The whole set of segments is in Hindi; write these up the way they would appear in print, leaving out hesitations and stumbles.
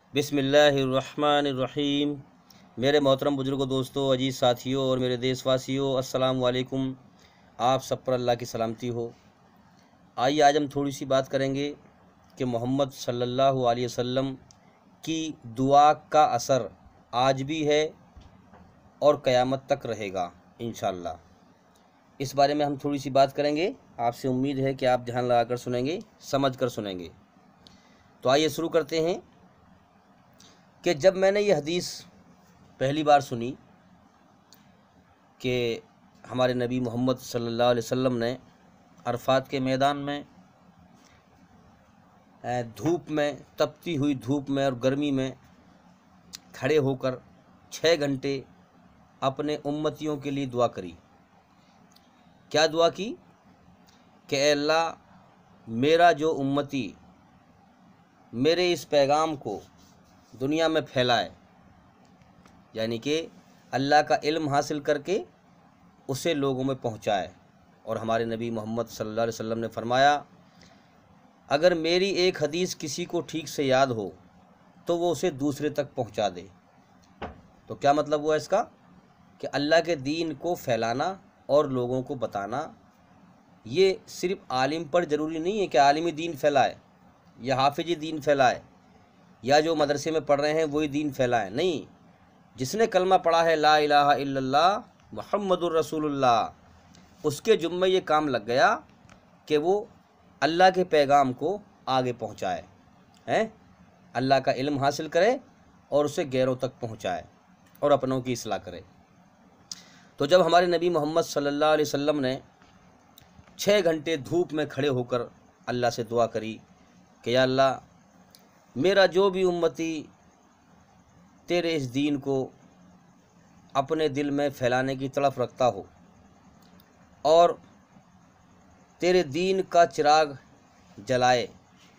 बिस्मिल्लाहिर्रहमानिर्रहीम। मेरे मोहतरम बुजुर्गों, दोस्तों, अजीज़ साथियों और मेरे देशवासियों, अस्सलाम वालेकुम। आप सब पर अल्लाह की सलामती हो। आइए आज हम थोड़ी सी बात करेंगे कि मोहम्मद सल्लल्लाहु अलैहि वसल्लम की दुआ का असर आज भी है और क़यामत तक रहेगा इंशाअल्लाह। इस बारे में हम थोड़ी सी बात करेंगे। आपसे उम्मीद है कि आप ध्यान लगाकर सुनेंगे, समझ कर सुनेंगे। तो आइए शुरू करते हैं कि जब मैंने ये हदीस पहली बार सुनी कि हमारे नबी मोहम्मद सल्लल्लाहु अलैहि वसल्लम ने अरफात के मैदान में धूप में, तपती हुई धूप में और गर्मी में खड़े होकर 6 घंटे अपने उम्मतियों के लिए दुआ करी। क्या दुआ की कि ऐ अल्लाह, मेरा जो उम्मती मेरे इस पैगाम को दुनिया में फैलाए, यानी कि अल्लाह का इल्म हासिल करके उसे लोगों में पहुंचाए। और हमारे नबी मोहम्मद सल्लल्लाहु अलैहि वसल्लम ने फरमाया, अगर मेरी एक हदीस किसी को ठीक से याद हो तो वो उसे दूसरे तक पहुंचा दे। तो क्या मतलब हुआ इसका कि अल्लाह के दीन को फैलाना और लोगों को बताना, ये सिर्फ आलिम पर ज़रूरी नहीं है कि आलिमी दीन फैलाए या हाफिजी दीन फैलाए या जो मदरसे में पढ़ रहे हैं वही दीन फैलाए। नहीं, जिसने कलमा पढ़ा है ला इलाहा इल्लल्लाह मुहम्मदुर रसूलुल्लाह, उसके जुम्मे ये काम लग गया कि वो अल्लाह के पैगाम को आगे पहुंचाए, हैं, अल्लाह का इल्म हासिल करे और उसे गैरों तक पहुंचाए और अपनों की इस्लाह करे। तो जब हमारे नबी मोहम्मद सल्लल्लाहु अलैहि वसल्लम ने 6 घंटे धूप में खड़े होकर अल्लाह से दुआ करी कि या अल्लाह, मेरा जो भी उम्मती तेरे इस दीन को अपने दिल में फैलाने की तड़फ रखता हो और तेरे दीन का चिराग जलाए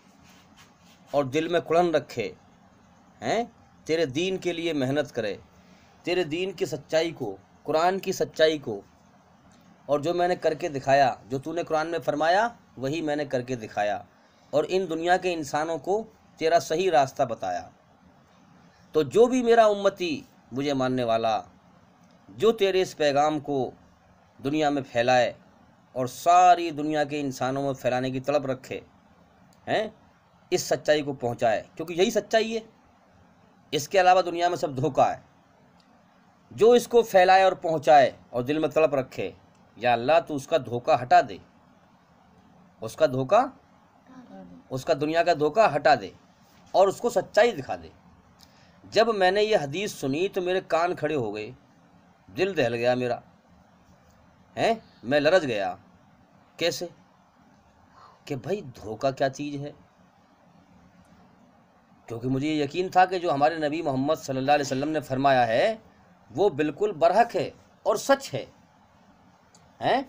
और दिल में कुड़न रखे, हैं, तेरे दीन के लिए मेहनत करे, तेरे दीन की सच्चाई को, कुरान की सच्चाई को, और जो मैंने करके दिखाया, जो तूने कुरान में फरमाया वही मैंने करके दिखाया और इन दुनिया के इंसानों को तेरा सही रास्ता बताया। तो जो भी मेरा उम्मती मुझे मानने वाला, जो तेरे इस पैगाम को दुनिया में फैलाए और सारी दुनिया के इंसानों में फैलाने की तलब रखे, हैं, इस सच्चाई को पहुंचाए, क्योंकि यही सच्चाई है। इसके अलावा दुनिया में सब धोखा है। जो इसको फैलाए और पहुंचाए और दिल में तलब रखे, या अल्लाह तू उसका धोखा हटा दे, उसका धोखा, उसका दुनिया का धोखा हटा दे और उसको सच्चाई दिखा दे। जब मैंने ये हदीस सुनी तो मेरे कान खड़े हो गए, दिल दहल गया मेरा, हैं, मैं लरज गया। कैसे? कि भाई धोखा क्या चीज़ है। क्योंकि मुझे ये यकीन था कि जो हमारे नबी मोहम्मद सल्लल्लाहु अलैहि वसल्लम ने फरमाया है वो बिल्कुल बरहक है और सच है, हैं।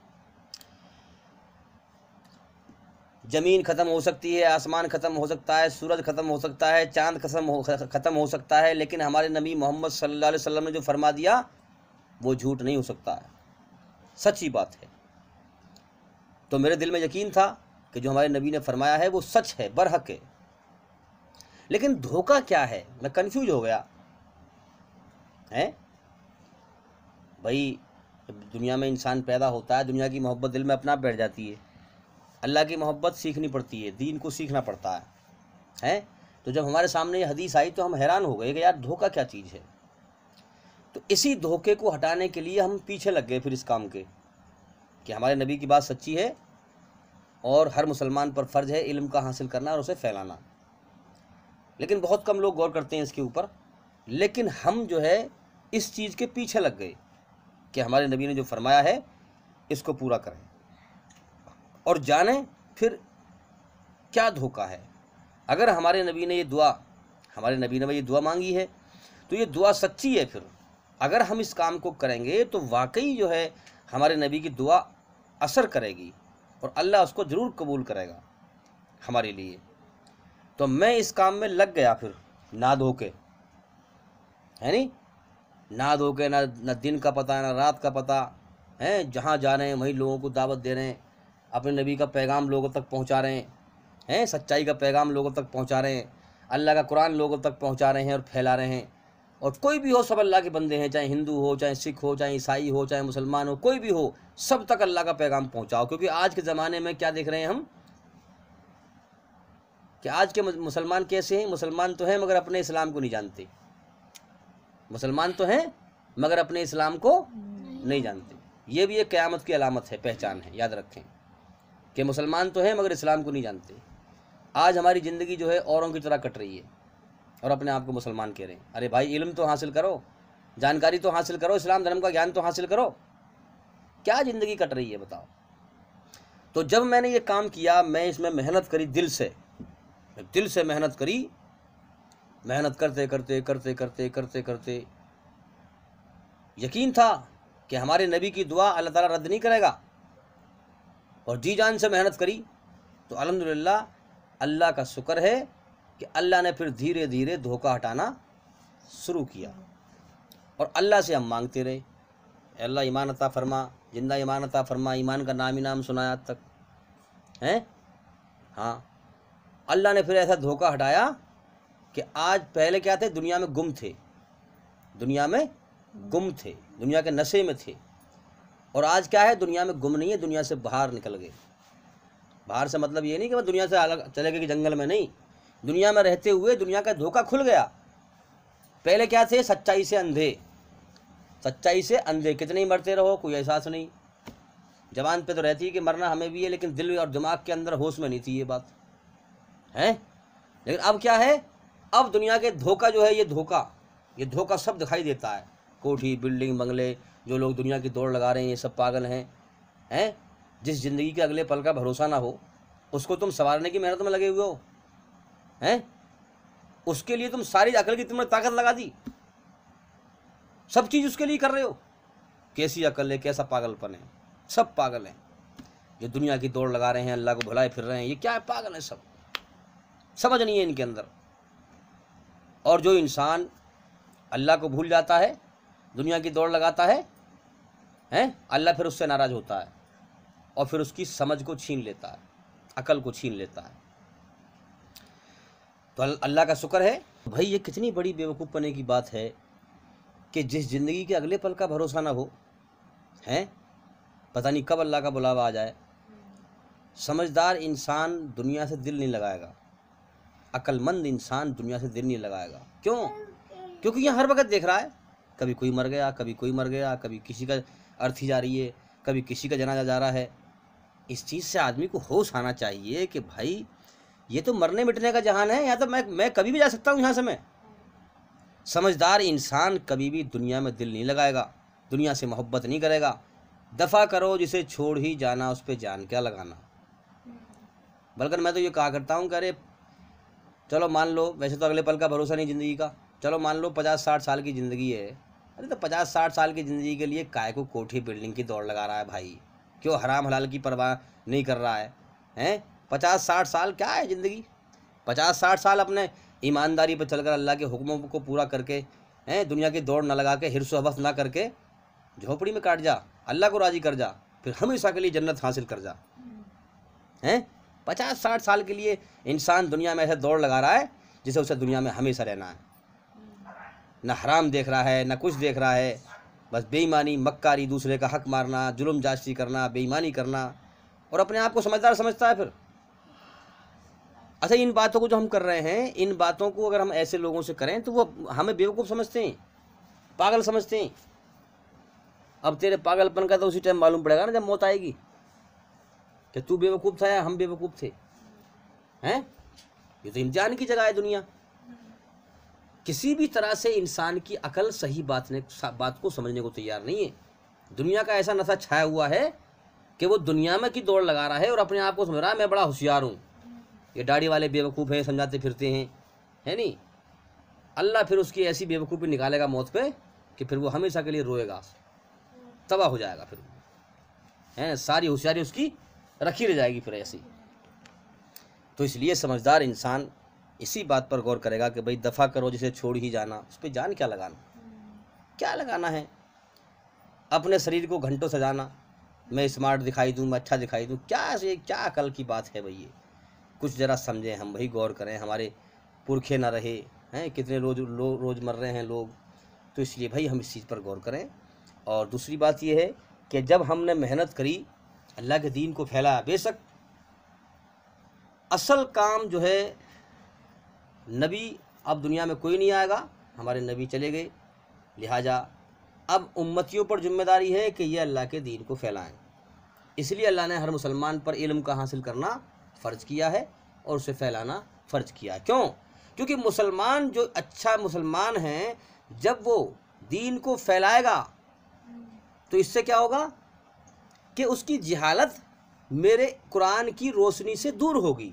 ज़मीन ख़त्म हो सकती है, आसमान ख़त्म हो सकता है, सूरज ख़त्म हो सकता है, चाँद ख़त्म हो सकता है, लेकिन हमारे नबी मोहम्मद सल्लल्लाहु अलैहि वसल्लम ने जो फरमा दिया वो झूठ नहीं हो सकता है, सच्ची बात है। तो मेरे दिल में यकीन था कि जो हमारे नबी ने फरमाया है वो सच है, बरहक है। लेकिन धोखा क्या है, मैं कंफ्यूज हो गया, हैं। भाई दुनिया में इंसान पैदा होता है, दुनिया की मोहब्बत दिल में अपना बैठ जाती है, अल्लाह की मोहब्बत सीखनी पड़ती है, दीन को सीखना पड़ता है, हैं। तो जब हमारे सामने ये हदीस आई तो हम हैरान हो गए कि यार धोखा क्या चीज़ है। तो इसी धोखे को हटाने के लिए हम पीछे लग गए फिर इस काम के, कि हमारे नबी की बात सच्ची है और हर मुसलमान पर फ़र्ज़ है इल्म का हासिल करना और उसे फैलाना। लेकिन बहुत कम लोग गौर करते हैं इसके ऊपर। लेकिन हम जो है इस चीज़ के पीछे लग गए कि हमारे नबी ने जो फरमाया है इसको पूरा करें और जानें फिर क्या धोखा है। अगर हमारे नबी ने ये दुआ मांगी है तो ये दुआ सच्ची है। फिर अगर हम इस काम को करेंगे तो वाकई जो है हमारे नबी की दुआ असर करेगी और अल्लाह उसको ज़रूर कबूल करेगा हमारे लिए। तो मैं इस काम में लग गया फिर, ना धोके, है नहीं, ना धोके, ना दिन का पता, ना रात का पता, हैं। जहाँ जा रहे हैं वहीं लोगों को दावत दे रहे हैं, अपने नबी का पैगाम लोगों तक पहुँचा रहे हैं, सच्चाई का पैगाम लोगों तक पहुँचा रहे हैं। अल्लाह का कुरान लोगों तक पहुंचा रहे हैं और फैला रहे हैं। और कोई भी हो, सब अल्लाह के बंदे हैं, चाहे हिंदू हो, चाहे सिख हो, चाहे ईसाई हो, चाहे मुसलमान हो, कोई भी हो, सब तक अल्लाह का पैगाम पहुंचाओ। क्योंकि आज के ज़माने में क्या देख रहे हैं हम कि आज के मुसलमान कैसे हैं? मुसलमान तो हैं मगर अपने इस्लाम को नहीं जानते। मुसलमान तो हैं मगर अपने इस्लाम को नहीं जानते। ये भी एक क़यामत की अलामत है, पहचान है, याद रखें कि मुसलमान तो हैं मगर इस्लाम को नहीं जानते। आज हमारी ज़िंदगी जो है औरों की तरह कट रही है और अपने आप को मुसलमान कह रहे हैं। अरे भाई, इल्म तो हासिल करो, जानकारी तो हासिल करो, इस्लाम धर्म का ज्ञान तो हासिल करो। क्या ज़िंदगी कट रही है बताओ। तो जब मैंने ये काम किया, मैं इसमें मेहनत करी, दिल से मेहनत करी। मेहनत करते करते करते करते करते करते यकीन था कि हमारे नबी की दुआ अल्लाह ताला रद्द नहीं करेगा, और जी जान से मेहनत करी। तो अल्हम्दुलिल्लाह, अल्लाह का शुक्र है कि अल्लाह ने फिर धीरे धीरे धोखा हटाना शुरू किया। और अल्लाह से हम मांगते रहे, अल्लाह ईमान अता फरमा, जिंदा ईमान अता फरमा। ईमान का नाम ही नाम सुनाया आज तक हैं। हाँ, अल्लाह ने फिर ऐसा धोखा हटाया कि आज, पहले क्या थे, दुनिया में गुम थे, दुनिया में गुम थे, दुनिया के नशे में थे। और आज क्या है, दुनिया में गुम नहीं है, दुनिया से बाहर निकल गए। बाहर से मतलब ये नहीं कि मैं दुनिया से अलग चले गए कि जंगल में, नहीं, दुनिया में रहते हुए दुनिया का धोखा खुल गया। पहले क्या थे, सच्चाई से अंधे, सच्चाई से अंधे। कितने ही मरते रहो, कोई एहसास नहीं। जबान पे तो रहती है कि मरना हमें भी है, लेकिन दिल और दिमाग के अंदर होश में नहीं थी ये बात है। लेकिन अब क्या है, अब दुनिया के धोखा जो है, ये धोखा सब दिखाई देता है। कोठी, बिल्डिंग, बंगले, जो लोग दुनिया की दौड़ लगा रहे हैं, ये सब पागल हैं। जिस ज़िंदगी के अगले पल का भरोसा ना हो, उसको तुम संवारने की मेहनत में लगे हुए हो हैं। उसके लिए तुम सारी अकल की तुमने ताकत लगा दी, सब चीज़ उसके लिए कर रहे हो। कैसी अकल है, कैसा पागलपन है। सब पागल हैं जो दुनिया की दौड़ लगा रहे हैं, अल्लाह को भुलाए फिर रहे हैं। ये क्या है, पागल है सब, समझ नहीं है इनके अंदर। और जो इंसान अल्लाह को भूल जाता है, दुनिया की दौड़ लगाता है, अल्लाह फिर उससे नाराज़ होता है और फिर उसकी समझ को छीन लेता है, अकल को छीन लेता है। तो अल्लाह का शुक्र है भाई। ये कितनी बड़ी बेवकूफ़पने की बात है कि जिस ज़िंदगी के अगले पल का भरोसा ना हो, पता नहीं कब अल्लाह का बुलावा आ जाए। समझदार इंसान दुनिया से दिल नहीं लगाएगा, अक्लमंद इंसान दुनिया से दिल नहीं लगाएगा। क्यों? क्योंकि यह हर वक्त देख रहा है, कभी कोई मर गया, कभी कोई मर गया, कभी किसी का अर्थी जा रही है, कभी किसी का जनाजा जा रहा है। इस चीज़ से आदमी को होश आना चाहिए कि भाई, ये तो मरने मिटने का जहान है, यहाँ तो मैं कभी भी जा सकता हूँ यहाँ से। मैं समझदार इंसान कभी भी दुनिया में दिल नहीं लगाएगा, दुनिया से मोहब्बत नहीं करेगा। दफ़ा करो जिसे छोड़ ही जाना, उस पर जान क्या लगाना। बल्कि मैं तो ये कहा करता हूँ कि अरे चलो मान लो, वैसे तो अगले पल का भरोसा नहीं ज़िंदगी का, चलो मान लो 50-60 साल की ज़िंदगी है। अरे तो 50-60 साल की ज़िंदगी के लिए काय को कोठी बिल्डिंग की दौड़ लगा रहा है भाई? क्यों हराम हलाल की परवाह नहीं कर रहा है? 50-60 साल क्या है ज़िंदगी? 50-60 साल अपने ईमानदारी पर चलकर अल्लाह के हुक्मों को पूरा करके, दुनिया की दौड़ न लगा के, हिर्स हवस ना करके झोपड़ी में काट जा, अल्लाह को राज़ी कर जा, फिर हमेशा के लिए जन्नत हासिल कर जा। 50-60 साल के लिए इंसान दुनिया में ऐसे दौड़ लगा रहा है जिसे उसे दुनिया में हमेशा रहना है। ना हराम देख रहा है, ना कुछ देख रहा है, बस बेईमानी, मक्कारी, दूसरे का हक मारना, जुल्म जास्ती करना, बेईमानी करना, और अपने आप को समझदार समझता है फिर। अच्छा, इन बातों को जो हम कर रहे हैं, इन बातों को अगर हम ऐसे लोगों से करें तो वो हमें बेवकूफ़ समझते हैं, पागल समझते हैं। अब तेरे पागलपन का तो उसी टाइम मालूम पड़ेगा ना, जब मौत आएगी, कि तू बेवकूफ़ था या हम बेवकूफ़ थे। ये तो इम्तिहान की जगह है दुनिया। किसी भी तरह से इंसान की अकल सही बात को समझने को तैयार नहीं है। दुनिया का ऐसा नशा छाया हुआ है कि वो दुनिया में की दौड़ लगा रहा है और अपने आप को समझ रहा है मैं बड़ा होशियार हूँ। ये दाढ़ी वाले बेवकूफ़ हैं, समझाते फिरते हैं, है नहीं? अल्लाह फिर उसकी ऐसी बेवकूफ़ी निकालेगा मौत पे कि फिर वो हमेशा के लिए रोएगा, तबाह हो जाएगा। फिर सारी होशियारी उसकी रखी रह जाएगी फिर ऐसी। तो इसलिए समझदार इंसान इसी बात पर गौर करेगा कि भाई दफ़ा करो जिसे छोड़ ही जाना, उस पर जान क्या लगाना, क्या लगाना है? अपने शरीर को घंटों सजाना, मैं स्मार्ट दिखाई दूँ, मैं अच्छा दिखाई दूँ, क्या अकल की बात है भाई? ये कुछ ज़रा समझें हम भाई, गौर करें। हमारे पुरखे ना रहे हैं, कितने रोज़ मर रहे हैं लोग। तो इसलिए भाई हम इस चीज़ पर गौर करें। और दूसरी बात यह है कि जब हमने मेहनत करी, अल्लाह के दीन को फैलाया, बेशक असल काम जो है, नबी अब दुनिया में कोई नहीं आएगा, हमारे नबी चले गए, लिहाजा अब उम्मतियों पर जिम्मेदारी है कि ये अल्लाह के दीन को फैलाएं। इसलिए अल्लाह ने हर मुसलमान पर इल्म का हासिल करना फ़र्ज़ किया है और उसे फैलाना फ़र्ज़ किया है। क्यों? क्योंकि मुसलमान जो अच्छा मुसलमान है, जब वो दीन को फैलाएगा तो इससे क्या होगा कि उसकी जहालत मेरे कुरान की रोशनी से दूर होगी।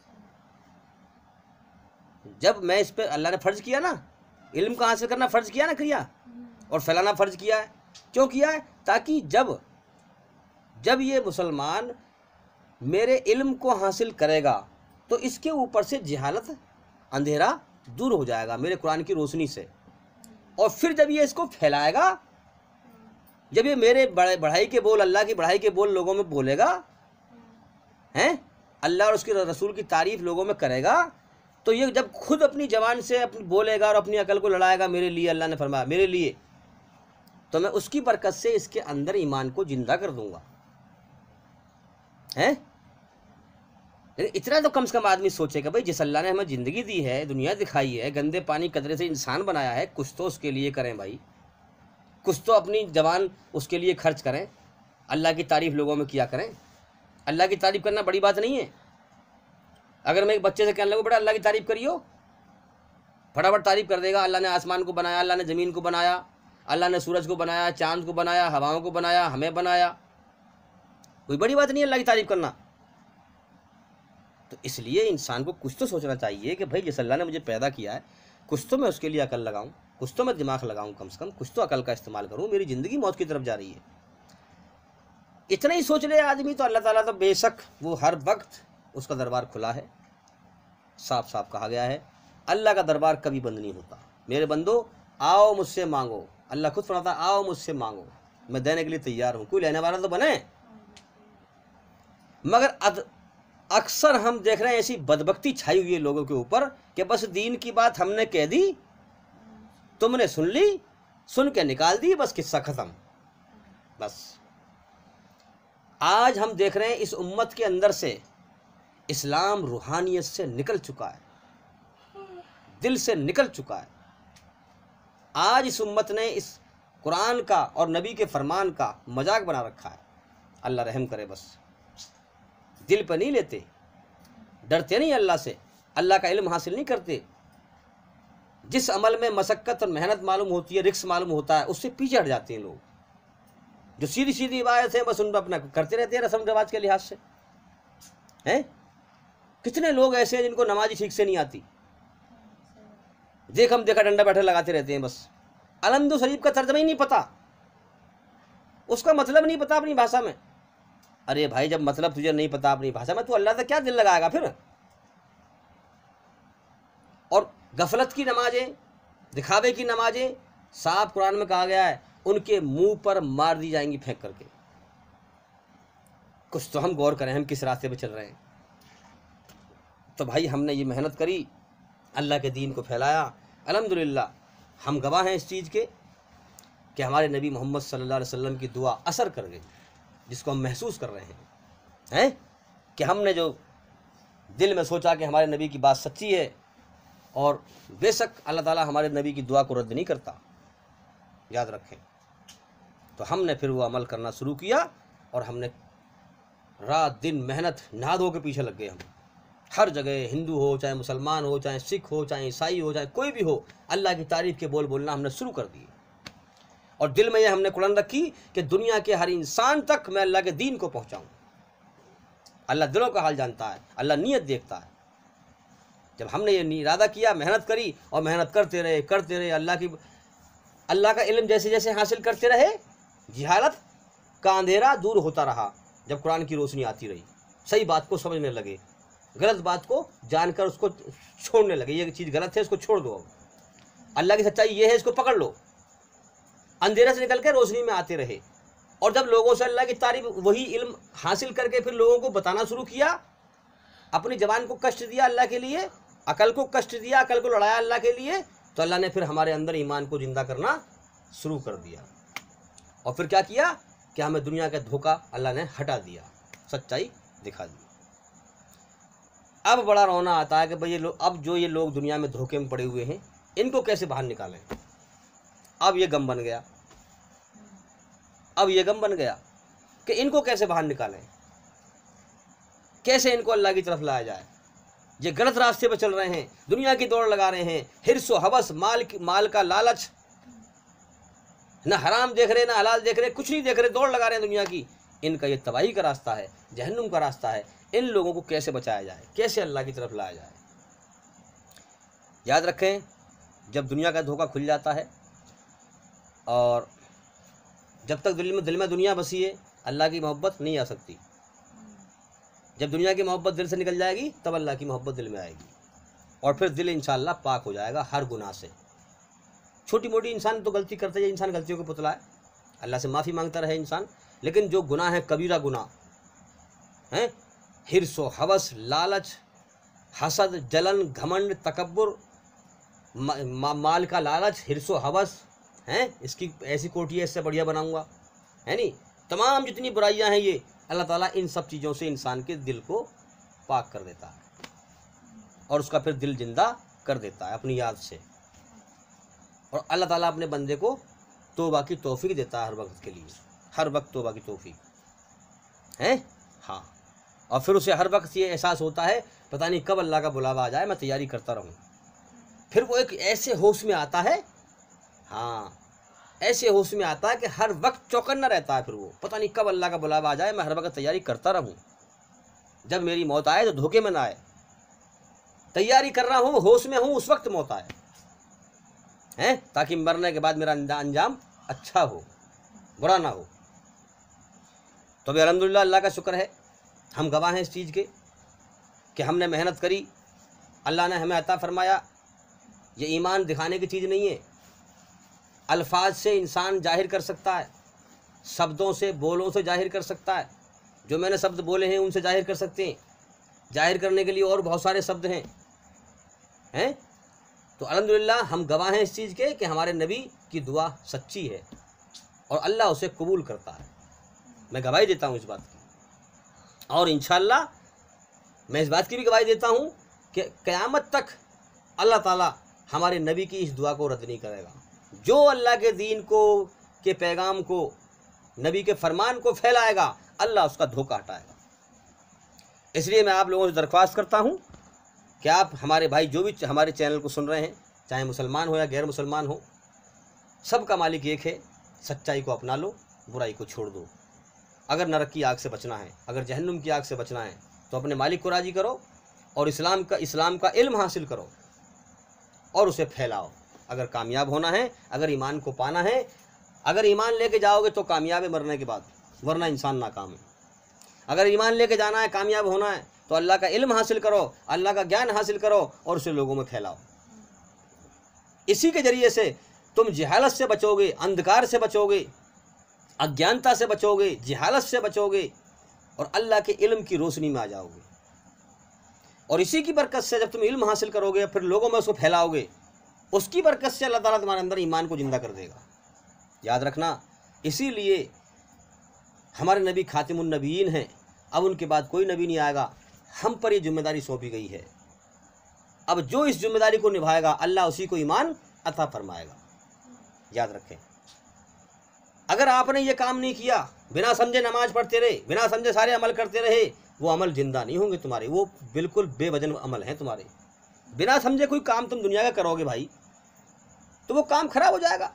जब मैं इस पर, अल्लाह ने फ़र्ज़ किया ना, इल्म का हासिल करना फ़र्ज़ किया ना, किया, और फैलाना फ़र्ज़ किया है। क्यों किया है? ताकि जब ये मुसलमान मेरे इल्म को हासिल करेगा तो इसके ऊपर से जहालत, अंधेरा दूर हो जाएगा मेरे कुरान की रोशनी से। और फिर जब ये इसको फैलाएगा, जब ये मेरे बढ़ाई के बोल, अल्लाह की बढ़ाई के बोल लोगों में बोलेगा, हैं, अल्लाह और उसके रसूल की तारीफ़ लोगों में करेगा, तो ये जब खुद अपनी ज़बान से अपनी बोलेगा और अपनी अकल को लड़ाएगा, मेरे लिए अल्लाह ने फरमाया, मेरे लिए, तो मैं उसकी बरकत से इसके अंदर ईमान को जिंदा कर दूंगा। हैं? लेकिन इतना तो कम से कम आदमी सोचेगा, भाई जिस अल्लाह ने हमें ज़िंदगी दी है, दुनिया दिखाई है, गंदे पानी कतरे से इंसान बनाया है, कुछ तो उसके लिए करें भाई, कुछ तो अपनी जवान उसके लिए खर्च करें, अल्लाह की तारीफ़ लोगों में किया करें। अल्लाह की तारीफ़ करना बड़ी बात नहीं है। अगर मैं एक बच्चे से कहने लगूँ, बेटा अल्लाह की तारीफ़ करियो, फटाफट तारीफ़ कर देगा। अल्लाह ने आसमान को बनाया, अल्लाह ने ज़मीन को बनाया, अल्लाह ने सूरज को बनाया, चाँद को बनाया, हवाओं को बनाया, हमें बनाया। कोई बड़ी बात नहीं है अल्लाह की तारीफ़ करना। तो इसलिए इंसान को कुछ तो सोचना चाहिए कि भाई जिस अल्लाह ने मुझे पैदा किया है, कुछ तो मैं उसके लिए अकल लगाऊं, कुछ तो मैं दिमाग लगाऊं, कम से कम कुछ तो अकल का इस्तेमाल करूं। मेरी ज़िंदगी मौत की तरफ जा रही है, इतना ही सोच ले आदमी, तो अल्लाह ताला तो बेशक वो हर वक्त उसका दरबार खुला है। साफ साफ कहा गया है, अल्लाह का दरबार कभी बंद नहीं होता। मेरे बंदो आओ मुझसे मांगो, अल्लाह खुद फरमाता आओ मुझसे मांगो, मैं देने के लिए तैयार हूँ, कोई लेने वाला तो बने। मगर अक्सर हम देख रहे हैं ऐसी बदबख्ती छाई हुई है लोगों के ऊपर कि बस दीन की बात हमने कह दी, तुमने सुन ली, सुन के निकाल दी, बस किस्सा ख़त्म। बस आज हम देख रहे हैं इस उम्मत के अंदर से इस्लाम रूहानियत से निकल चुका है, दिल से निकल चुका है। आज इस उम्मत ने इस कुरान का और नबी के फरमान का मजाक बना रखा है। अल्लाह रहम करे, बस दिल पर नहीं लेते, डरते नहीं अल्लाह से, अल्लाह का इल्म हासिल नहीं करते। जिस अमल में मशक्क़त और मेहनत मालूम होती है, रिस्क मालूम होता है, उससे पीछे हट जाते हैं लोग। जो सीधी सीधी इबादत है बस उन पर अपना करते रहते हैं रस्म रिवाज के लिहाज से। हैं? कितने लोग ऐसे हैं जिनको नमाज ठीक से नहीं आती, देखा डंडा बैठे लगाते रहते हैं, बस अलहम्दु शरीफ का तर्जमा ही नहीं पता, उसका मतलब नहीं पता अपनी भाषा में। अरे भाई जब मतलब तुझे नहीं पता अपनी भाषा में, तो अल्लाह से क्या दिल लगाएगा फिर। और गफलत की नमाजें, दिखावे की नमाजें, साफ कुरान में कहा गया है उनके मुंह पर मार दी जाएंगी फेंक करके। कुछ तो हम गौर करें, हम किस रास्ते पे चल रहे हैं। तो भाई हमने ये मेहनत करी, अल्लाह के दीन को फैलाया, अल्हम्दुलिल्लाह हम गवाह हैं इस चीज़ के कि हमारे नबी मोहम्मद सल्लल्लाहु अलैहि वसल्लम की दुआ असर कर गई, जिसको हम महसूस कर रहे हैं कि हमने जो दिल में सोचा कि हमारे नबी की बात सच्ची है, और बेशक अल्लाह ताला हमारे नबी की दुआ को रद्द नहीं करता, याद रखें। तो हमने फिर वो अमल करना शुरू किया और हमने रात दिन मेहनत नहा धो के पीछे लग गए। हम हर जगह, हिंदू हो चाहे मुसलमान हो, चाहे सिख हो चाहे ईसाई हो, चाहे कोई भी हो, अल्लाह की तारीफ़ के बोल बोलना हमने शुरू कर दिए। और दिल में ये हमने कुरान रखी कि दुनिया के हर इंसान तक मैं अल्लाह के दीन को पहुँचाऊँ। अल्लाह दिलों का हाल जानता है, अल्लाह नीयत देखता है। जब हमने ये इरादा किया, मेहनत करी और मेहनत करते रहे, अल्लाह का इल्म जैसे जैसे हासिल करते रहे, जहालत का अंधेरा दूर होता रहा। जब कुरान की रोशनी आती रही, सही बात को समझने लगे, गलत बात को जानकर उसको छोड़ने लगे। ये चीज़ गलत है, इसको छोड़ दो, अब अल्लाह की सच्चाई ये है, इसको पकड़ लो। अंधेरे से निकल के रोशनी में आते रहे। और जब लोगों से अल्लाह की तारीफ, वही इल्म हासिल करके फिर लोगों को बताना शुरू किया, अपनी ज़बान को कष्ट दिया अल्लाह के लिए, अकल को कष्ट दिया, अकल को लड़ाया अल्लाह के लिए, तो अल्लाह ने फिर हमारे अंदर ईमान को जिंदा करना शुरू कर दिया। और फिर क्या किया कि हमें दुनिया का धोखा अल्लाह ने हटा दिया, सच्चाई दिखा दी। अब बड़ा रोना आता है कि भाई ये लोग, अब जो ये लोग दुनिया में धोखे में पड़े हुए हैं, इनको कैसे बाहर निकालें। अब ये गम बन गया, अब ये गम बन गया कि इनको कैसे बाहर निकालें, कैसे इनको अल्लाह की तरफ लाया जाए। ये गलत रास्ते पर चल रहे हैं, दुनिया की दौड़ लगा रहे हैं, हिर्स व हवस, माल का लालच, ना हराम देख रहे ना हलाल देख रहे, कुछ नहीं देख रहे, दौड़ लगा रहे हैं दुनिया की। इनका ये तबाही का रास्ता है, जहन्नुम का रास्ता है। इन लोगों को कैसे बचाया जाए, कैसे अल्लाह की तरफ लाया जाए। याद रखें, जब दुनिया का धोखा खुल जाता है और जब तक दिल में दुनिया बसी है, अल्लाह की मोहब्बत नहीं आ सकती। जब दुनिया की मोहब्बत दिल से निकल जाएगी तब अल्लाह की मोहब्बत दिल में आएगी, और फिर दिल इंशाअल्लाह पाक हो जाएगा हर गुनाह से। छोटी मोटी इंसान तो गलती करता है, इंसान गलतियों को पुतला है, अल्लाह से माफ़ी मांगता रहे इंसान, लेकिन जो गुनाह है, कबीरा गुनाह हैं, हिर्स व हवस, लालच, हसद, जलन, घमंड, तकब्बुर, माल का लालच, हिर्स व हवस हैं, इसकी ऐसी कोठी है, इससे बढ़िया बनाऊंगा, है नहीं, तमाम जितनी बुराइयां हैं, ये अल्लाह ताला इन सब चीज़ों से इंसान के दिल को पाक कर देता है और उसका फिर दिल जिंदा कर देता है अपनी याद से। और अल्लाह ताला अपने बंदे को तौबा की तौफीक देता है हर वक्त के लिए, हर वक्त तौबा की तौफीक है। हाँ, और फिर उसे हर वक्त ये एहसास होता है, पता नहीं कब अल्लाह का बुलावा आ जाए, मैं तैयारी करता रहूँ। फिर वो एक ऐसे होश में आता है, हाँ, ऐसे होश में आता है कि हर वक्त चौकन्ना रहता है। फिर वो पता नहीं कब अल्लाह का बुलावा आ जाए, मैं हर वक्त तैयारी करता रहूँ, जब मेरी मौत आए तो धोखे में ना आए, तैयारी कर रहा हूँ, होश में हूँ, उस वक्त मौत आए हैं, ताकि मरने के बाद मेरा अंजाम अच्छा हो, बुरा ना हो। तो अभी अल्हम्दुलिल्लाह अल्लाह का शुक्र है, हम गवाह हैं इस चीज़ के कि हमने मेहनत करी, अल्लाह ने हमें अता फरमाया। ये ईमान दिखाने की चीज़ नहीं है, अल्फाज से इंसान जाहिर कर सकता है, शब्दों से, बोलों से जाहिर कर सकता है। जो मैंने शब्द बोले हैं उनसे जाहिर कर सकते हैं, जाहिर करने के लिए और बहुत सारे शब्द हैं तो अल्हम्दुलिल्लाह हम गवाह हैं इस चीज़ के कि हमारे नबी की दुआ सच्ची है और अल्लाह उसे कबूल करता है। मैं गवाही देता हूँ इस बात की, और इंशाअल्लाह मैं इस बात की भी गवाही देता हूँ कि क़यामत तक अल्लाह ताला हमारे नबी की इस दुआ को रद्द नहीं करेगा। जो अल्लाह के दीन को, के पैगाम को, नबी के फरमान को फैलाएगा, अल्लाह उसका धोखा हटाएगा। इसलिए मैं आप लोगों से दरख्वास्त करता हूँ कि आप हमारे भाई जो भी हमारे चैनल को सुन रहे हैं, चाहे मुसलमान हो या गैर मुसलमान हो, सबका मालिक एक है, सच्चाई को अपना लो, बुराई को छोड़ दो। अगर नरक की आग से बचना है, अगर जहन्नुम की आग से बचना है, तो अपने मालिक को राज़ी करो और इस्लाम का इल्म हासिल करो और उसे फैलाओ। अगर कामयाब होना है, अगर ईमान को पाना है, अगर ईमान लेके जाओगे तो कामयाब है मरने के बाद, वरना इंसान नाकाम है। अगर ईमान लेके जाना है, कामयाब होना है, तो अल्लाह का इल्म हासिल करो, अल्लाह का ज्ञान हासिल करो और उसे लोगों में फैलाओ। इसी के ज़रिए से तुम जहालत से बचोगे, अंधकार से बचोगे, अज्ञानता से बचोगे, जहालत से बचोगे और अल्लाह के इल्म की रोशनी में आ जाओगे। और इसी की बरकत से जब तुम इल्म हासिल करोगे, फिर लोगों में उसको फैलाओगे, उसकी बरकत से अल्लाह ताला तुम्हारे अंदर ईमान को ज़िंदा कर देगा। याद रखना, इसीलिए हमारे नबी खातिमुन नबीयीन हैं, अब उनके बाद कोई नबी नहीं आएगा। हम पर ये जिम्मेदारी सौंपी गई है। अब जो इस जिम्मेदारी को निभाएगा, अल्लाह उसी को ईमान अता फरमाएगा। याद रखें, अगर आपने ये काम नहीं किया, बिना समझे नमाज पढ़ते रहे, बिना समझे सारे अमल करते रहे, वो अमल जिंदा नहीं होंगे तुम्हारे, वो बिल्कुल बेवजन अमल हैं तुम्हारे। बिना समझे कोई काम तुम दुनिया का करोगे भाई, तो वो काम खराब हो जाएगा।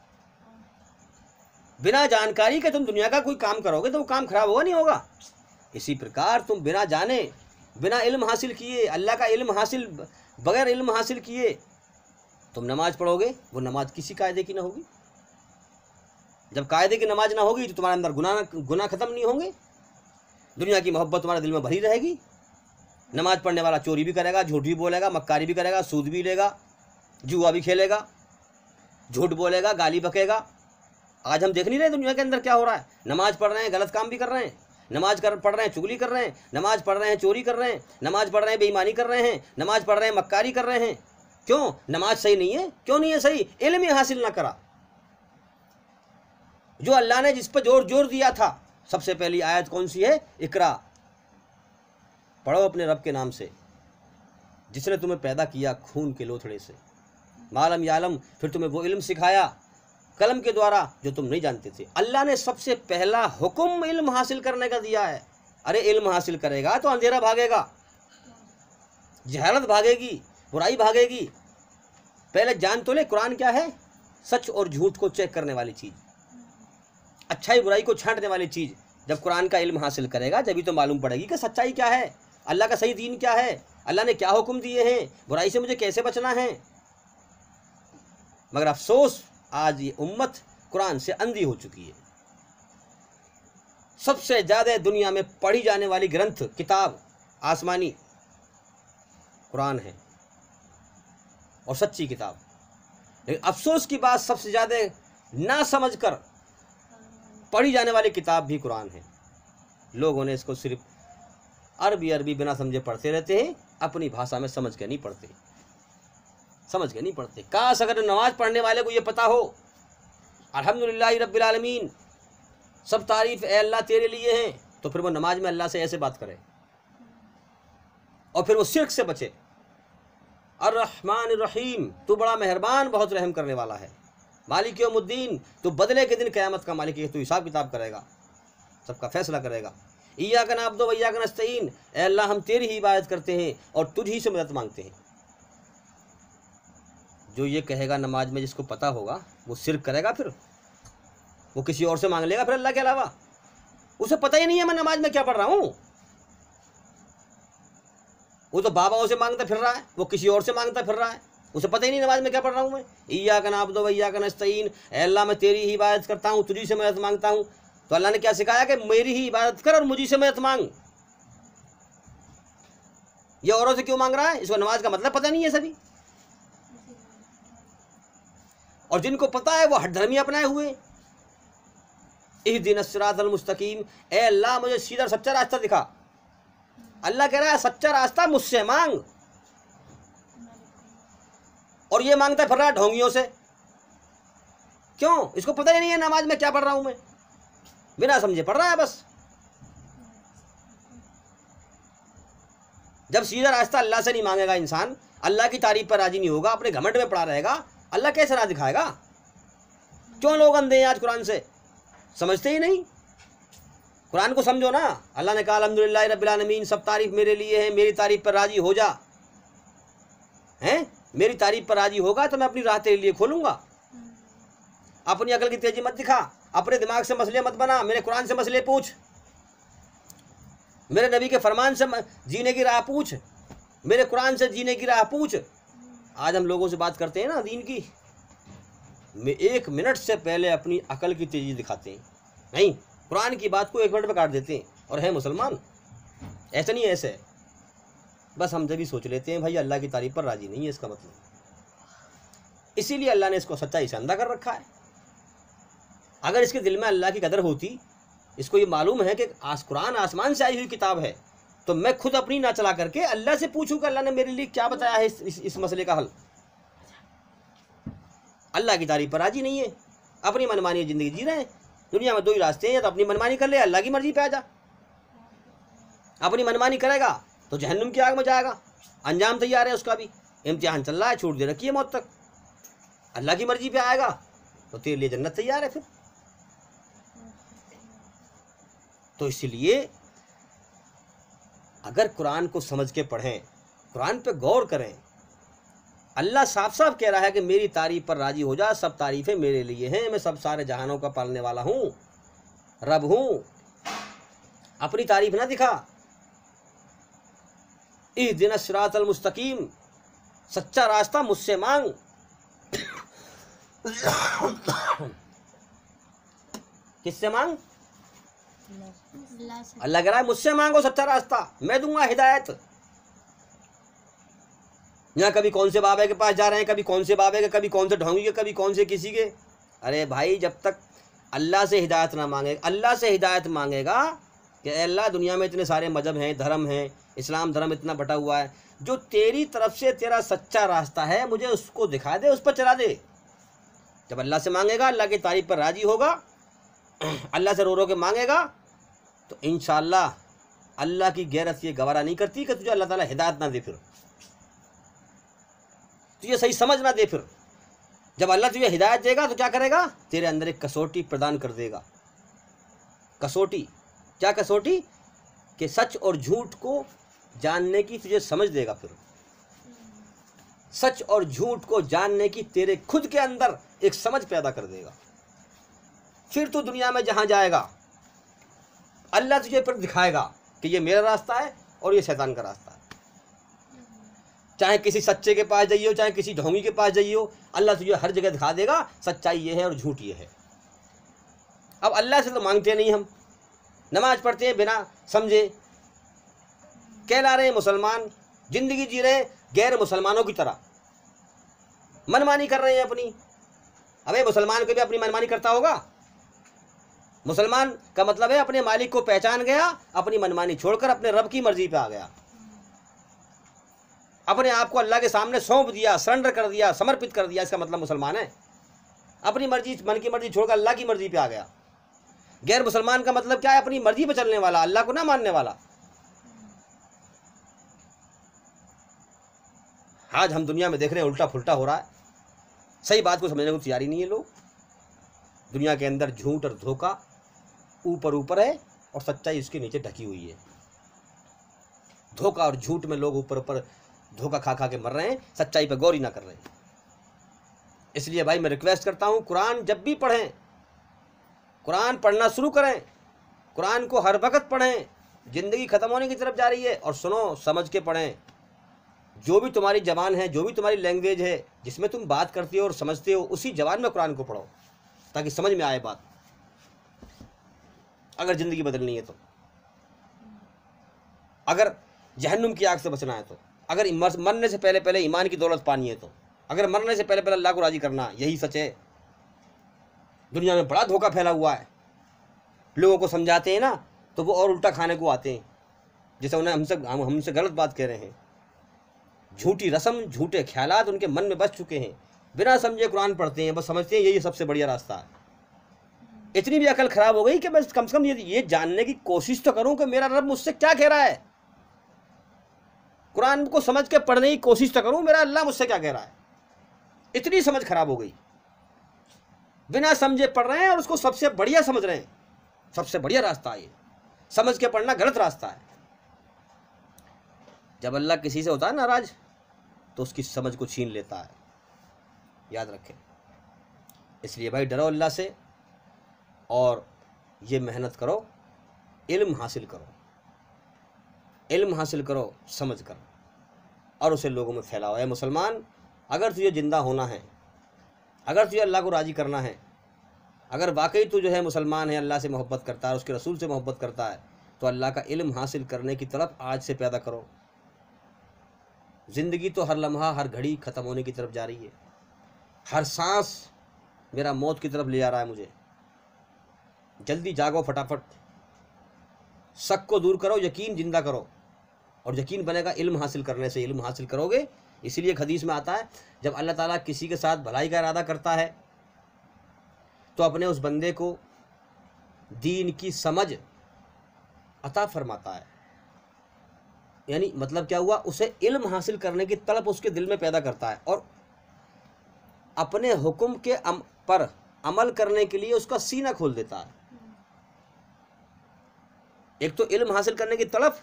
बिना जानकारी के तुम दुनिया का कोई काम करोगे तो वो काम खराब होगा, नहीं होगा। इसी प्रकार तुम बिना जाने, बिना इल्म हासिल किए, अल्लाह का इल्म हासिल, बगैर इल्म हासिल किए तुम नमाज पढ़ोगे, वो नमाज किसी कायदे की ना होगी। जब कायदे की नमाज ना होगी तो तुम्हारे अंदर गुनाह खत्म नहीं होंगे, दुनिया की मोहब्बत तुम्हारे दिल में भरी रहेगी। नमाज पढ़ने वाला चोरी भी करेगा, झूठ भी बोलेगा, मक्कारी भी करेगा, सूद भी लेगा, जुआ भी खेलेगा, झूठ बोलेगा, गाली बकेगा। आज हम देख नहीं रहे दुनिया के अंदर क्या हो रहा है, नमाज पढ़ रहे हैं, गलत काम भी कर रहे हैं, नमाज पढ़ रहे हैं चुगली कर रहे हैं, नमाज पढ़ रहे हैं चोरी कर रहे हैं, नमाज पढ़ रहे हैं बेईमानी कर रहे हैं, नमाज पढ़ रहे हैं मक्कारी कर रहे हैं। क्यों? नमाज सही नहीं है। क्यों नहीं है सही? इल्म ही हासिल ना करा। जो अल्लाह ने जिस पर जोर दिया था, सबसे पहली आयत कौन सी है? इकरा, पढ़ो अपने रब के नाम से जिसने तुम्हें पैदा किया खून के लोथड़े से, मालम यालम, फिर तुम्हें वो इल्म सिखाया कलम के द्वारा जो तुम नहीं जानते थे। अल्लाह ने सबसे पहला हुक्म इल्म हासिल करने का दिया है। अरे इल्म हासिल करेगा तो अंधेरा भागेगा, जहालत भागेगी, बुराई भागेगी। पहले जान तो ले कुरान क्या है। सच और झूठ को चेक करने वाली चीज़, अच्छाई बुराई को छांटने वाली चीज़। जब कुरान का इल्म हासिल करेगा जभी तो मालूम पड़ेगी कि सच्चाई क्या है, अल्लाह का सही दीन क्या है, अल्लाह ने क्या हुक्म दिए हैं, बुराई से मुझे कैसे बचना है। मगर अफसोस आज ये उम्मत कुरान से अंधी हो चुकी है। सबसे ज़्यादा दुनिया में पढ़ी जाने वाली ग्रंथ, किताब आसमानी कुरान है और सच्ची किताब। लेकिन अफसोस की बात, सबसे ज़्यादा ना समझ कर पढ़ी जाने वाली किताब भी कुरान है। लोगों ने इसको सिर्फ अरबी बिना समझे पढ़ते रहते हैं, अपनी भाषा में समझ के नहीं पढ़ते, समझ के नहीं पढ़ते। काश अगर नमाज पढ़ने वाले को ये पता हो, अल्हम्दुलिल्लाह रब्बिल आलमीन, सब तारीफ ए अल्लाह तेरे लिए हैं, तो फिर वो नमाज में अल्लाह से ऐसे बात करे और फिर वो शिर्क से बचे। अर्रहमान रहीम, तू बड़ा मेहरबान बहुत रहम करने वाला है। मालिक यौमुद्दीन, तू बदले के दिन क़यामत का मालिक है, तू हिसाब किताब करेगा, सबका फैसला करेगा। इय्याका नअब्दु व इय्याका नस्तईन, ए अल्लाह हम तेरी ही इबादत करते हैं और तुझ ही से मदद मांगते हैं। जो ये कहेगा नमाज में, जिसको पता होगा, वो शिर्क करेगा, फिर वो किसी और से मांग लेगा फिर अल्लाह के अलावा। उसे पता ही नहीं है मैं नमाज में क्या पढ़ रहा हूँ। वो तो बाबाओं से मांगता फिर रहा है, वो किसी और से मांगता फिर रहा है, उसे पता ही नहीं नमाज में क्या पढ़ रहा हूँ मैं। इय्याका नअब्दु व इय्याका नस्तईन, ए अल्लाह मैं तेरी ही इबादत करता हूँ, तुझी से मदद मांगता हूँ। तो अल्लाह ने क्या सिखाया कि मेरी ही इबादत कर और मुझी से मदद मांग। ये औरों से क्यों मांग रहा है? इसको नमाज का मतलब पता नहीं है सभी। और जिनको पता है वो हठधर्मी अपनाए हुए। इहदिनस सिरातल मुस्तकीम, ए अल्लाह मुझे सीधा सच्चा रास्ता दिखा। अल्लाह कह रहा है सच्चा रास्ता मुझसे मांग, और ये मांगता फिर रहा है ढोंगियों से। क्यों? इसको पता ही नहीं है नमाज में क्या पढ़ रहा हूं मैं, बिना समझे पढ़ रहा है बस। जब सीधा रास्ता अल्लाह से नहीं मांगेगा इंसान, अल्लाह की तारीफ पर राजी नहीं होगा, अपने घमंड में पड़ा रहेगा, अल्लाह कैसे राह दिखाएगा? क्यों लोग अंधे हैं आज कुरान से, समझते ही नहीं। कुरान को समझो ना। अल्लाह ने कहा अल्हम्दुलिल्लाह रब्बिल आलमीन, सब तारीफ मेरे लिए है, मेरी तारीफ पर राजी हो जा। हैं? मेरी तारीफ पर राजी होगा तो मैं अपनी राह तेरे लिए खोलूंगा। अपनी अकल की तेजी मत दिखा, अपने दिमाग से मसले मत बना, मेरे कुरान से मसले पूछ, मेरे नबी के फरमान से जीने की राह पूछ, मेरे कुरान से जीने की राह पूछ। आज हम लोगों से बात करते हैं ना दीन की, मैं 1 मिनट से पहले अपनी अकल की तेजी दिखाते हैं। नहीं, कुरान की बात को 1 मिनट में काट देते हैं और है मुसलमान। ऐसा नहीं, ऐसे है। बस हम जब भी सोच लेते हैं भाई अल्लाह की तारीफ पर राजी नहीं है, इसका मतलब। इसीलिए अल्लाह ने इसको सच्चाई से अंधा कर रखा है। अगर इसके दिल में अल्लाह की कदर होती, इसको ये मालूम है कि कुरान आसमान से आई हुई किताब है, तो मैं खुद अपनी ना चला करके अल्लाह से पूछूं कि अल्लाह ने मेरे लिए क्या बताया है इस मसले का हल। अल्लाह की तारीफ पर राजी नहीं है, अपनी मनमानी ज़िंदगी जी रहे हैं। दुनिया में 2 ही रास्ते हैं, या तो अपनी मनमानी कर ले, अल्लाह की मर्जी पे आ जा। अपनी मनमानी करेगा तो जहन्नुम की आग में जाएगा, अंजाम तैयार है उसका भी, इम्तिहान चल रहा है, छूट दे रखी है मौत तक। अल्लाह की मर्जी पे आएगा तो तेरे लिए जन्नत तैयार है फिर। तो इसलिए अगर कुरान को समझ के पढ़ें, कुरान पे गौर करें, अल्लाह साफ साफ कह रहा है कि मेरी तारीफ पर राजी हो जा, सब तारीफें मेरे लिए हैं, मैं सब सारे जहानों का पालने वाला हूँ, रब हूँ। अपनी तारीफ ना दिखा। इहदिनस सिरातल मुस्तकीम, सच्चा रास्ता मुझसे मांग। किससे मांग? अल्लाह कह रहा है मुझसे मांगो सच्चा रास्ता, मैं दूंगा हिदायत। यहाँ कभी कौन से बाबे के पास जा रहे हैं, कभी कौन से बाबे के, कभी कौन से ढोंगी के, कभी कौन से किसी के। अरे भाई, जब तक अल्लाह से हिदायत ना मांगे, अल्लाह से हिदायत मांगेगा कि अल्लाह दुनिया में इतने सारे मजहब हैं, धर्म हैं, इस्लाम धर्म इतना बटा हुआ है, जो तेरी तरफ से तेरा सच्चा रास्ता है मुझे उसको दिखा दे, उस पर चला दे। जब अल्लाह से मांगेगा, अल्लाह की तारीफ पर राजी होगा, अल्लाह से रो रो के मांगेगा, तो इंशाअल्लाह अल्लाह की गैरत ये गवारा नहीं करती कि तुझे अल्लाह ताला हिदायत ना दे, फिर तुझे सही समझ ना दे। फिर जब अल्लाह तुझे हिदायत देगा तो क्या करेगा, तेरे अंदर एक कसौटी प्रदान कर देगा। कसौटी, क्या कसौटी? कि सच और झूठ को जानने की तुझे समझ देगा। फिर सच और झूठ को जानने की तेरे खुद के अंदर एक समझ पैदा कर देगा। फिर तू दुनिया में जहां जाएगा, अल्लाह तुझे फिर दिखाएगा कि ये मेरा रास्ता है और ये शैतान का रास्ता है। चाहे किसी सच्चे के पास जाइए, चाहे किसी ढोंगी के पास जाइए, अल्लाह तुझे हर जगह दिखा देगा सच्चाई ये है और झूठ ये है। अब अल्लाह से तो मांगते नहीं हम, नमाज पढ़ते हैं बिना समझे, कहला रहे हैं मुसलमान, जिंदगी जी रहे हैं गैर मुसलमानों की तरह, मनमानी कर रहे हैं अपनी। अबे मुसलमान को भी अपनी मनमानी करता होगा। मुसलमान का मतलब है अपने मालिक को पहचान गया, अपनी मनमानी छोड़कर अपने रब की मर्जी पे आ गया, अपने आप को अल्लाह के सामने सौंप दिया, सरेंडर कर दिया, समर्पित कर दिया, इसका मतलब मुसलमान है। अपनी मर्जी, मन की मर्जी छोड़कर अल्लाह की मर्जी पे आ गया। गैर मुसलमान का मतलब क्या है? अपनी मर्जी पे चलने वाला, अल्लाह को ना मानने वाला। आज हम दुनिया में देख रहे हैं उल्टा फुल्टा हो रहा है, सही बात को समझने को तैयार ही नहीं है लोग। दुनिया के अंदर झूठ और धोखा ऊपर ऊपर है और सच्चाई उसके नीचे ढकी हुई है। धोखा और झूठ में लोग ऊपर ऊपर धोखा खा खा के मर रहे हैं, सच्चाई पे गौर ही ना कर रहे हैं। इसलिए भाई मैं रिक्वेस्ट करता हूँ, कुरान जब भी पढ़ें, कुरान पढ़ना शुरू करें, कुरान को हर वक्त पढ़ें। ज़िंदगी ख़त्म होने की तरफ जा रही है, और सुनो, समझ के पढ़ें। जो भी तुम्हारी ज़बान है, जो भी तुम्हारी लैंग्वेज है, जिसमें तुम बात करते हो और समझते हो, उसी ज़बान में कुरान को पढ़ो ताकि समझ में आए बात, अगर ज़िंदगी बदलनी है तो, अगर जहन्नुम की आग से बचना है तो, अगर मरने से पहले पहले ईमान की दौलत पानी है तो, अगर मरने से पहले पहले अल्लाह को राज़ी करना, यही सच है। दुनिया में बड़ा धोखा फैला हुआ है, लोगों को समझाते हैं ना तो वो और उल्टा खाने को आते हैं, जैसे उन्हें हमसे गलत बात कह रहे हैं। झूठी रस्म, झूठे ख्यालात उनके मन में बस चुके हैं, बिना समझे कुरान पढ़ते हैं, बस समझते हैं यही सबसे बढ़िया रास्ता है। इतनी भी अकल खराब हो गई कि बस कम से कम ये जानने की कोशिश तो करूं कि मेरा रब मुझसे क्या कह रहा है। कुरान को समझ के पढ़ने की कोशिश तो करूं, मेरा अल्लाह मुझसे क्या कह रहा है। इतनी समझ खराब हो गई, बिना समझे पढ़ रहे हैं और उसको सबसे बढ़िया समझ रहे हैं। सबसे बढ़िया रास्ता है ये, समझ के पढ़ना गलत रास्ता है। जब अल्लाह किसी से होता है नाराज तो उसकी समझ को छीन लेता है, याद रखें। इसलिए भाई डरो अल्लाह से और ये मेहनत करो, इल्म हासिल करो, इल्म हासिल करो समझ कर, और उसे लोगों में फैलाओ। है मुसलमान, अगर तुझे ज़िंदा होना है, अगर तुझे अल्लाह को राज़ी करना है, अगर वाकई तू जो है मुसलमान है, अल्लाह से मोहब्बत करता है, उसके रसूल से मोहब्बत करता है, तो अल्लाह का इल्म हासिल करने की तलब आज से पैदा करो। ज़िंदगी तो हर लम्हा हर घड़ी ख़त्म होने की तरफ जा रही है, हर सांस मेरा मौत की तरफ ले जा रहा है मुझे। जल्दी जागो फटाफट, शक को दूर करो, यकीन जिंदा करो, और यकीन बनेगा इल्म हासिल करने से। इल्म हासिल करोगे, इसीलिए हदीस में आता है जब अल्लाह ताला किसी के साथ भलाई का इरादा करता है तो अपने उस बंदे को दीन की समझ अता फरमाता है। यानी मतलब क्या हुआ, उसे इल्म हासिल करने की तलब उसके दिल में पैदा करता है, और अपने हुक्म के पर अमल करने के लिए उसका सीना खोल देता है। एक तो इल्म हासिल करने की तलब,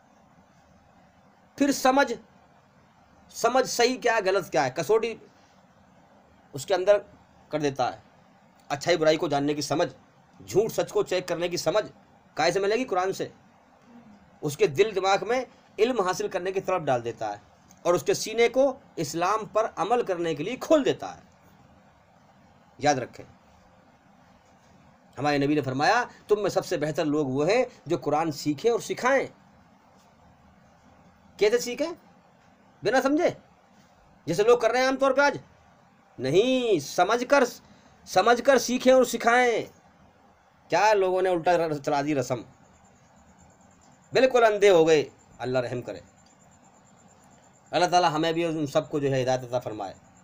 फिर समझ सही क्या है गलत क्या है, कसौटी उसके अंदर कर देता है। अच्छाई बुराई को जानने की समझ, झूठ सच को चेक करने की समझ काहे से मिलेगी? कुरान से। उसके दिल दिमाग में इल्म हासिल करने की तरफ डाल देता है, और उसके सीने को इस्लाम पर अमल करने के लिए खोल देता है। याद रखें, हमारे नबी ने फरमाया तुम में सबसे बेहतर लोग वो हैं जो कुरान सीखें और सिखाएं। कैसे सीखें? बिना समझे, जैसे लोग कर रहे हैं आमतौर पे आज। नहीं, समझकर सीखें और सिखाएं। क्या लोगों ने उल्टा चला दी रस्म। बिल्कुल अंधे हो गए। अल्लाह रहम करे, अल्लाह ताला हमें भी और उन सबको जो है हिदायत अता फरमाए।